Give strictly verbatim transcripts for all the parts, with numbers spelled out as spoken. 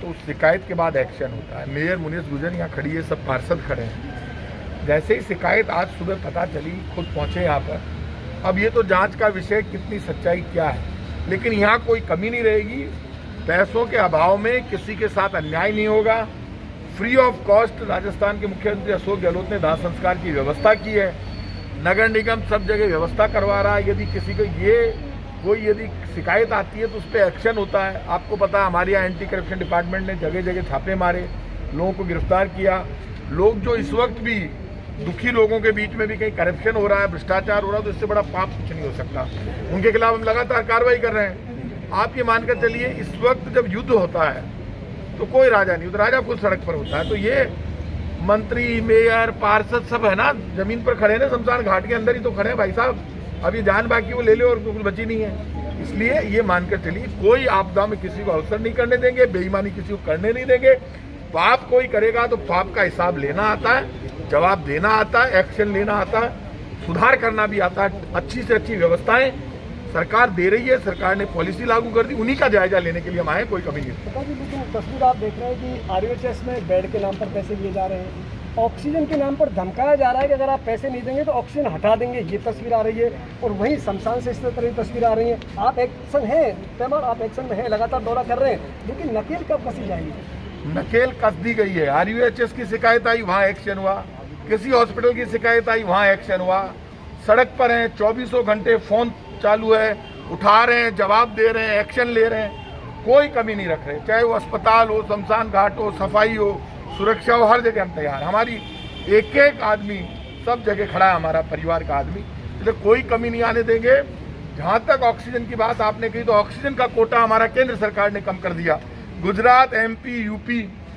तो उस शिकायत के बाद एक्शन होता है। मेयर मुनीस गुजर यहाँ खड़ी है, सब पार्षद खड़े हैं। जैसे ही शिकायत आज सुबह पता चली, खुद पहुँचे यहाँ पर। अब ये तो जांच का विषय कितनी सच्चाई क्या है, लेकिन यहाँ कोई कमी नहीं रहेगी। पैसों के अभाव में किसी के साथ अन्याय नहीं होगा। फ्री ऑफ कॉस्ट राजस्थान के मुख्यमंत्री अशोक गहलोत ने दाह संस्कार की व्यवस्था की है। नगर निगम सब जगह व्यवस्था करवा रहा है। यदि किसी को ये कोई यदि शिकायत आती है तो उस पर एक्शन होता है। आपको पता है हमारे यहाँ एंटी करप्शन डिपार्टमेंट ने जगह जगह छापे मारे, लोगों को गिरफ्तार किया। लोग जो इस वक्त भी दुखी लोगों के बीच में भी कहीं करप्शन हो रहा है, भ्रष्टाचार हो रहा है, तो इससे बड़ा पाप कुछ नहीं हो सकता। उनके खिलाफ हम लगातार कार्रवाई कर रहे हैं। आप ये मानकर चलिए, इस वक्त जब युद्ध होता है तो कोई राजा नहीं, तो राजा खुद सड़क पर होता है। तो ये मंत्री, मेयर, पार्षद सब है ना, जमीन पर खड़े हैं, शमशान घाट के अंदर ही तो खड़े हैं भाई साहब। अब ये जान बाकी वो ले लो और कुछ बची नहीं है। इसलिए ये मानकर चलिए, कोई आपदा में किसी को अवसर नहीं करने देंगे, बेईमानी किसी को करने नहीं देंगे। पाप कोई करेगा तो पाप का हिसाब लेना आता है, जवाब देना आता है, एक्शन लेना आता है, सुधार करना भी आता है। अच्छी से अच्छी व्यवस्थाएं सरकार दे रही है, सरकार ने पॉलिसी लागू कर दी, उन्हीं का जायजा लेने के लिए हम आए, कोई कमी नहीं। लेकिन तस्वीर आप देख रहे हैं कि आरयूएचएस में बेड के नाम पर पैसे लिए जा रहे हैं, ऑक्सीजन के नाम पर धमकाया जा रहा है कि अगर आप पैसे नहीं देंगे तो ऑक्सीजन हटा देंगे, ये तस्वीर आ रही है। और वहीं शमशान से इस तरह की तस्वीर आ रही है। आप एक्शन है तैमार, आप एक्शन में है, लगातार दौरा कर रहे हैं, लेकिन नकेल कब कसी जाएगी? नकेल कस दी गई है। आरयूएचएस की शिकायत आई, वहाँ एक्शन हुआ। किसी हॉस्पिटल की शिकायत आई, वहाँ एक्शन हुआ। सड़क पर हैं, चौबीसों घंटे फोन चालू है, उठा रहे हैं, जवाब दे रहे हैं, एक्शन ले रहे हैं, कोई कमी नहीं रख रहे। चाहे वो अस्पताल हो, शमशान घाट हो, सफाई हो, सुरक्षा हो, हर जगह हम तैयार। हमारी एक एक आदमी सब जगह खड़ा है, हमारा परिवार का आदमी, इसलिए कोई कमी नहीं आने देंगे। जहां तक ऑक्सीजन की बात आपने कही, तो ऑक्सीजन का कोटा हमारा केंद्र सरकार ने कम कर दिया। गुजरात, एमपी, यूपी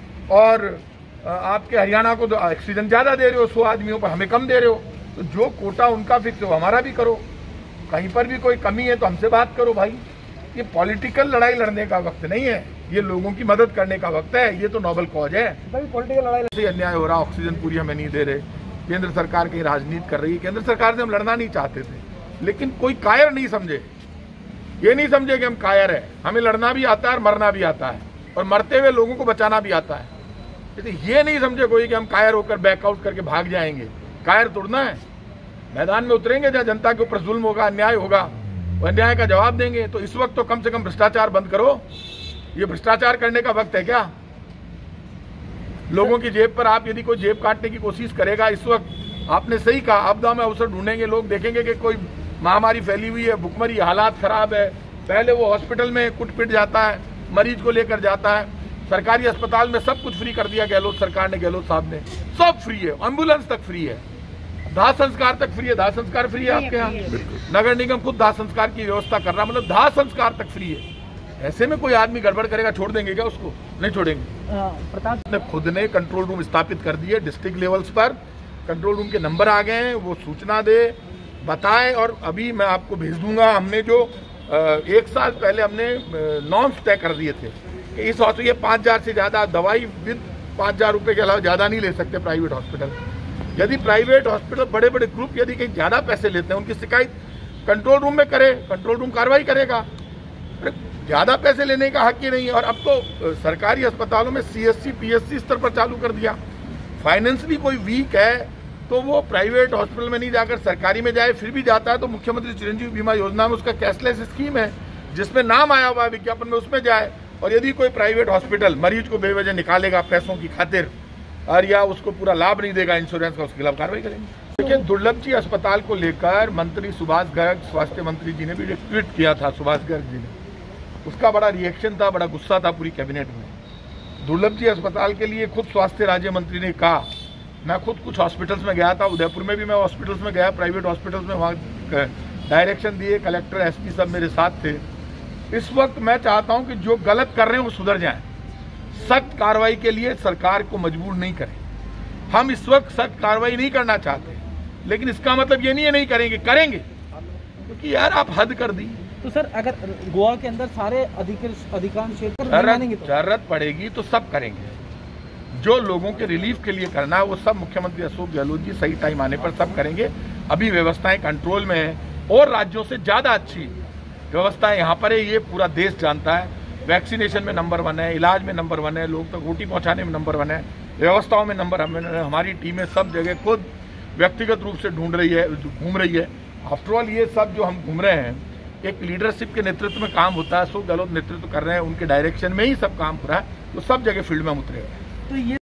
और आपके हरियाणा को तो ऑक्सीजन ज्यादा दे रहे हो, सौ आदमियों पर हमें कम दे रहे हो। तो जो कोटा उनका फिक्स हो, हमारा भी करो। कहीं पर भी कोई कमी है तो हमसे बात करो भाई। ये पॉलिटिकल लड़ाई लड़ने का वक्त नहीं है, ये लोगों की मदद करने का वक्त है। ये तो नोबल कॉज है। पॉलिटिकल लड़ाई से अन्याय हो रहा, ऑक्सीजन पूरी हमें नहीं दे रहे, केंद्र सरकार की राजनीति कर रही है। केंद्र सरकार से हम लड़ना नहीं चाहते थे, लेकिन कोई कायर नहीं समझे। ये नहीं समझे कि हम कायर है, हमें लड़ना भी आता है और मरना भी आता है, और मरते हुए लोगों को बचाना भी आता है। ये नहीं समझे कोई कि हम कायर होकर बैकआउट करके भाग जाएंगे। कायर तोड़ना है, मैदान में उतरेंगे, जहाँ जनता के ऊपर जुल्म होगा, अन्याय होगा, वो अन्याय का जवाब देंगे। तो इस वक्त तो कम से कम भ्रष्टाचार बंद करो। ये भ्रष्टाचार करने का वक्त है क्या? लोगों की जेब पर आप यदि कोई जेब काटने की कोशिश करेगा, इस वक्त आपने सही कहा, आपदा में अवसर ढूंढेंगे लोग, देखेंगे कि कोई महामारी फैली हुई है, भुखमरी, हालात खराब है, पहले वो हॉस्पिटल में कुट पिट जाता है, मरीज को लेकर जाता है। सरकारी अस्पताल में सब कुछ फ्री कर दिया गहलोत सरकार ने, गहलोत साहब ने, सब फ्री है, एम्बुलेंस तक फ्री है, दाह संस्कार तक फ्री है। दाह संस्कार फ्री है आपके यहाँ, नगर निगम खुद दाह संस्कार की व्यवस्था कर रहा, मतलब दाह संस्कार तक फ्री है। ऐसे में कोई आदमी गड़बड़ करेगा, छोड़ देंगे क्या उसको? नहीं छोड़ेंगे। प्रताप ने खुद ने कंट्रोल रूम स्थापित कर दिए डिस्ट्रिक्ट लेवल्स पर। कंट्रोल रूम के नंबर आ गए हैं, वो सूचना दे, बताए, और अभी मैं आपको भेज दूंगा। हमने जो एक साल पहले हमने नॉर्म्स तय कर दिए थे कि इस हॉस्पिटल पाँच हजार से ज्यादा दवाई विद पाँच हजार रुपये के अलावा ज्यादा नहीं ले सकते प्राइवेट हॉस्पिटल। यदि प्राइवेट हॉस्पिटल बड़े बड़े ग्रुप यदि कहीं ज्यादा पैसे लेते हैं, उनकी शिकायत कंट्रोल रूम में करे, कंट्रोल रूम कार्रवाई करेगा। ज्यादा पैसे लेने का हक ही नहीं है। और अब तो सरकारी अस्पतालों में सीएससी, पीएससी स्तर पर चालू कर दिया। फाइनेंशियली कोई वीक है तो वो प्राइवेट हॉस्पिटल में नहीं जाकर सरकारी में जाए, फिर भी जाता है तो मुख्यमंत्री चिरंजीवी बीमा योजना में उसका कैशलेस स्कीम है, जिसमें नाम आया हुआ है विज्ञापन में, उसमें जाए। और यदि कोई प्राइवेट हॉस्पिटल मरीज को बेवजह निकालेगा पैसों की खातिर, और या उसको पूरा लाभ नहीं देगा इंश्योरेंस का, उसके खिलाफ कार्रवाई करेंगे। देखिए, दुर्लभ जी अस्पताल को लेकर मंत्री सुभाष गर्ग, स्वास्थ्य मंत्री जी ने भी एक ट्वीट किया था, सुभाष गर्ग जी ने, उसका बड़ा रिएक्शन था, बड़ा गुस्सा था पूरी कैबिनेट में। दुर्लभ जी अस्पताल के लिए खुद स्वास्थ्य राज्य मंत्री ने कहा, मैं खुद कुछ हॉस्पिटल्स में गया था, उदयपुर में भी मैं हॉस्पिटल्स में गया, प्राइवेट हॉस्पिटल्स में, वहाँ डायरेक्शन दिए, कलेक्टर, एसपी सब मेरे साथ थे। इस वक्त मैं चाहता हूं कि जो गलत कर रहे हैं वो सुधर जाएं। सख्त कार्रवाई के लिए सरकार को मजबूर नहीं करें। हम इस वक्त सख्त कार्रवाई नहीं करना चाहते, लेकिन इसका मतलब ये नहीं है नहीं करेंगे, करेंगे, क्योंकि यार आप हद कर दी। तो सर, अगर गोवा के अंदर सारे अधिकांश क्षेत्र जरूरत पड़ेगी तो सब करेंगे। जो लोगों के रिलीफ के लिए करना है वो सब मुख्यमंत्री अशोक गहलोत जी सही टाइम आने पर सब करेंगे। अभी व्यवस्थाएं कंट्रोल में है और राज्यों से ज्यादा अच्छी व्यवस्थाएं यहाँ पर है, ये पूरा देश जानता है। वैक्सीनेशन में नंबर वन है, इलाज में नंबर वन है, लोग तक रोटी पहुंचाने में नंबर वन है, व्यवस्थाओं में नंबर वन है। हमारी टीमें सब जगह खुद व्यक्तिगत रूप से ढूंढ रही है, घूम रही है। आफ्टरऑल ये सब जो हम घूम रहे हैं, एक लीडरशिप के नेतृत्व में काम होता है। सो गहलोत नेतृत्व कर रहे हैं, उनके डायरेक्शन में ही सब काम हो रहा है, तो सब जगह फील्ड में हम उतरे हैं। तो ये